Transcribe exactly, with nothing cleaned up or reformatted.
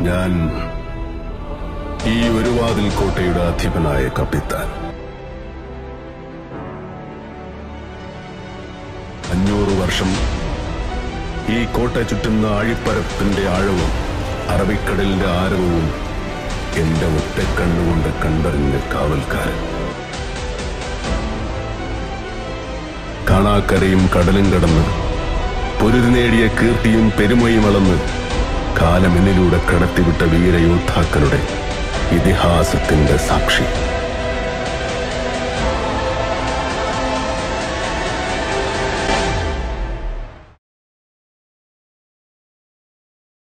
ഞാൻ ഈ ഒരു വാതിൽ കോട്ടയുടെ അധിപനായ കപ്പിത്താൻ. അഞ്ഞൂറ് വർഷം ഈ കോട്ട ചുറ്റുന്ന ആഴിപ്പരപ്പിന്റെ ആഴവും അറബിക്കടലിന്റെ ആരവവും എന്റെ ഒറ്റക്കണ്ണുകൊണ്ട് കണ്ടറിഞ്ഞ കാവൽക്കാരൻ. കാണാക്കരയും കടലും കടന്ന് പൊരുതി നേടിയ കീർത്തിയും പെരുമയും അളന്ന് കാലമെന്നിലൂടെ കടത്തിവിട്ട വീരയോദ്ധാക്കളുടെ ഇതിഹാസത്തിന്റെ സാക്ഷി.